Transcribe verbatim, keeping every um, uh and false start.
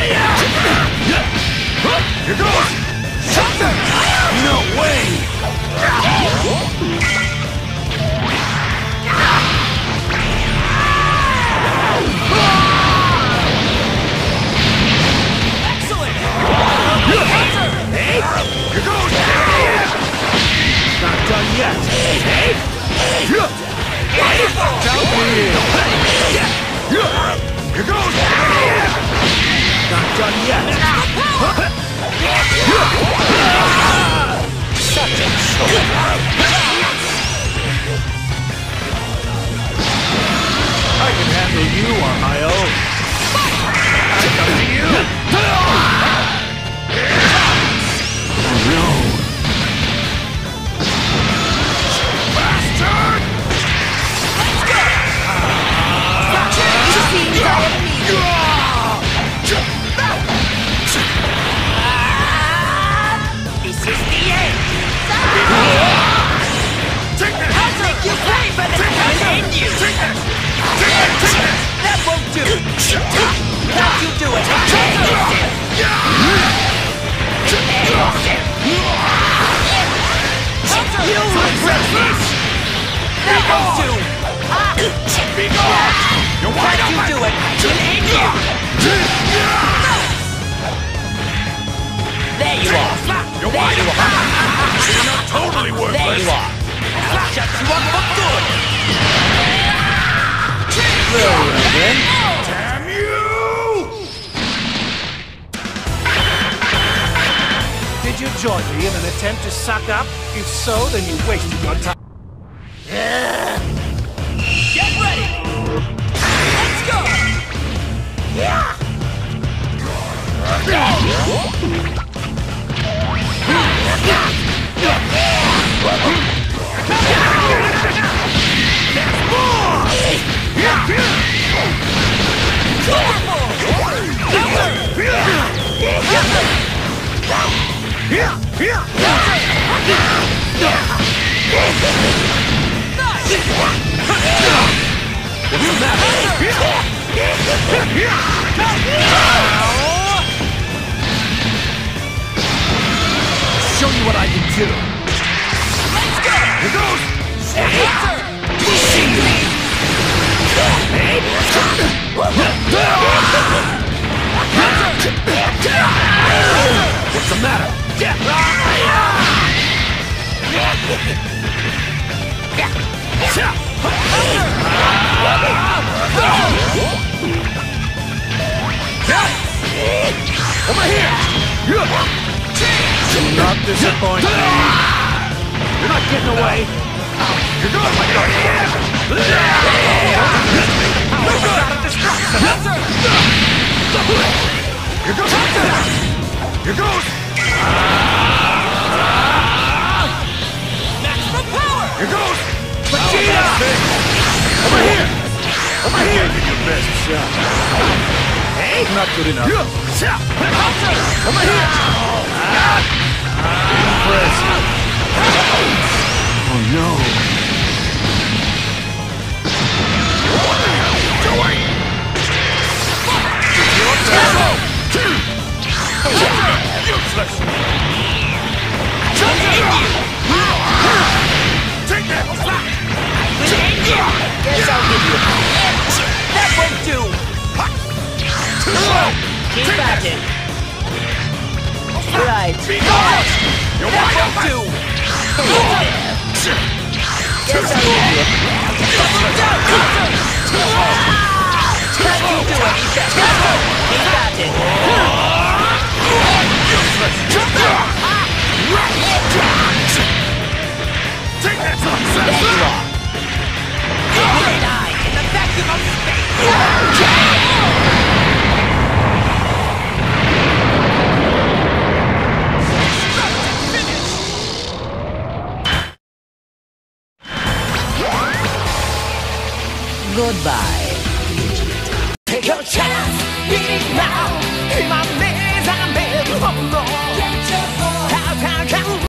Here goes! No way! Excellent! Hey! Here goes! Not done yet! Hey! Down here goes! Not done yet! Such a choke! I can handle you on my own. I come to you! Oh no! Bastard! Let's go! You see me, this is the end! Take that! I'll make you pay for the time in you! Take that! Take that! Take that! That won't do! How'd you do it? You'll regret this! That won't do! Be gone! You're wide How'd you open! do it? I'll end you! There you are! You're There wide you open! are! You're not totally worthless! There you are! I'll shut you up for good! Well, then. Damn you! Did you join me in an attempt to suck up? If so, then you wasted your time. Get ready! Let's go! What's the matter? Show you what I can do. Let's go! Here goes! What's the matter? Over here! Do not disappoint me. You're not getting away. You're going like that. Here goes! Here goes! Maximum power! Here goes! Vegeta! Over here! Over here! Give your best shot. Hey! Not good enough. Over here! Impressive. Oh no! What the hell are you doing? It's your turn! Useless! Take that! Guess I'll give you a that won't do! Keep at it! Right. Be gone! You're That wide won't open! do! Guess I'll give you a how'd you do it? Keep at it! Take that! There you are! You will die in the vacuum of space! Goodbye. Take your chance, beat it now. In my maze, I'm in. Oh no.